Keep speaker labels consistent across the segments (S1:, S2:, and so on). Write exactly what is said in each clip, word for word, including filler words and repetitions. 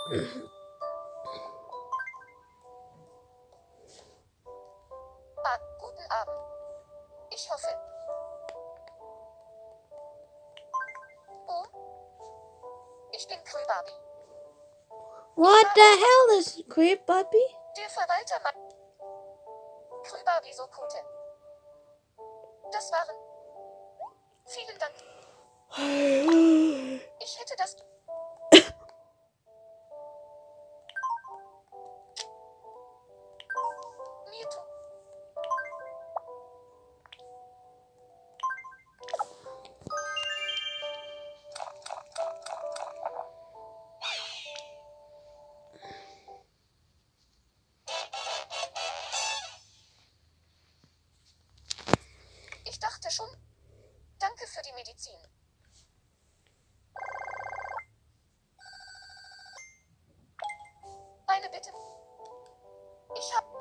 S1: Ah, guten Abend. Ich hoffe. Oh, ich bin Crybaby.
S2: What the hell is Crybaby?
S1: Der Verwalter meint Crybaby so Kute. Das waren. Vielen Dank. Ich hätte das. Mir tun. Ich dachte schon. Danke für die Medizin. Eine Bitte. Ich hab.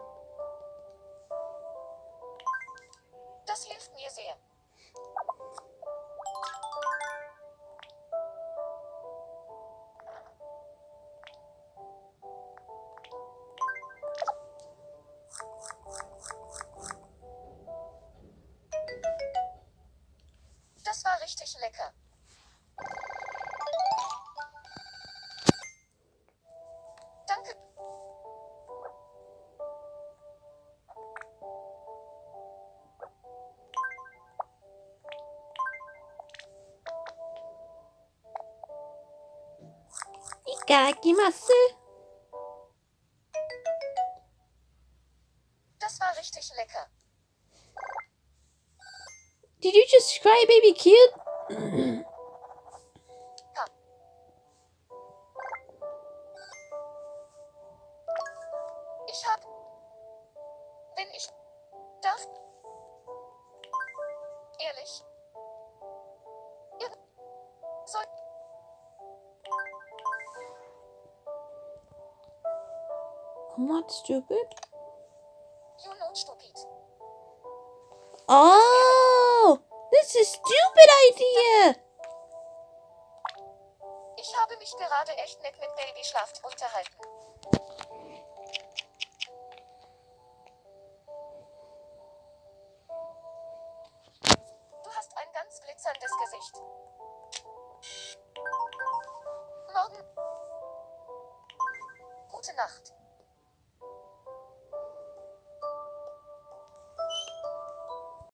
S1: Das hilft mir sehr. Das war richtig lecker. Danke.
S2: Itadakimasu.
S1: Das war richtig lecker.
S2: Did you just Crybaby killed?
S1: Ha. Ich hab. Wenn ich. Darf. Ehrlich. Ihr. Soll.
S2: I'm not stupid.
S1: You know stupid.
S2: Oh, this is a stupid idea.
S1: Ich habe mich gerade echt nett mit Babyschlaf unterhalten. Du hast ein ganz glitzerndes Gesicht. Morgen. Gute Nacht.